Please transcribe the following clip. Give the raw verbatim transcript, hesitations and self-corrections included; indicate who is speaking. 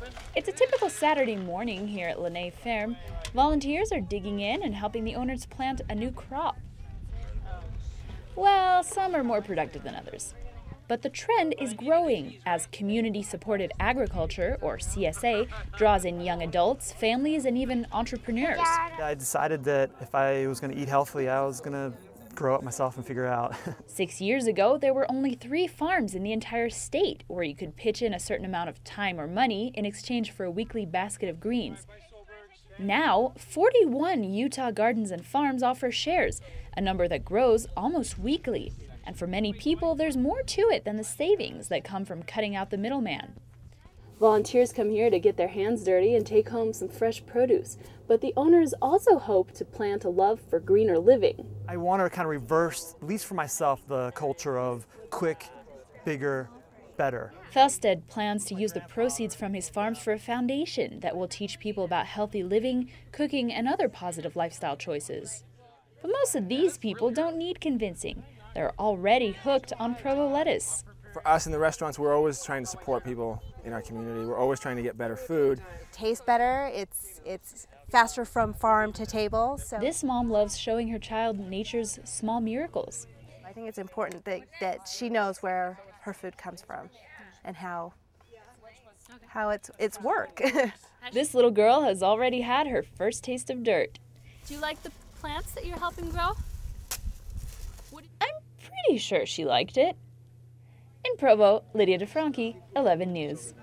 Speaker 1: It's a typical Saturday morning here at Lenay Ferme. Volunteers are digging in and helping the owners plant a new crop. Well, some are more productive than others. But the trend is growing as community-supported agriculture, or C S A, draws in young adults, families, and even entrepreneurs.
Speaker 2: I decided that if I was going to eat healthily, I was going to grow up myself and figure it out.
Speaker 1: Six years ago, there were only three farms in the entire state where you could pitch in a certain amount of time or money in exchange for a weekly basket of greens. Now, forty-one Utah gardens and farms offer shares, a number that grows almost weekly. And for many people, there's more to it than the savings that come from cutting out the middleman.
Speaker 3: Volunteers come here to get their hands dirty and take home some fresh produce, but the owners also hope to plant a love for greener living.
Speaker 2: I want to kind of reverse, at least for myself, the culture of quick, bigger, better.
Speaker 1: Felsted plans to use the proceeds from his farms for a foundation that will teach people about healthy living, cooking, and other positive lifestyle choices. But most of these people don't need convincing. They're already hooked on Provo lettuce.
Speaker 4: For us in the restaurants, we're always trying to support people in our community. We're always trying to get better food.
Speaker 5: It tastes better, it's, it's faster from farm to table. So
Speaker 1: this mom loves showing her child nature's small miracles.
Speaker 5: I think it's important that, that she knows where her food comes from and how, how it's, it's work.
Speaker 1: This little girl has already had her first taste of dirt.
Speaker 6: Do you like the plants that you're helping grow?
Speaker 1: I'm pretty sure she liked it. In Provo, Lydia DeFranchi, eleven News.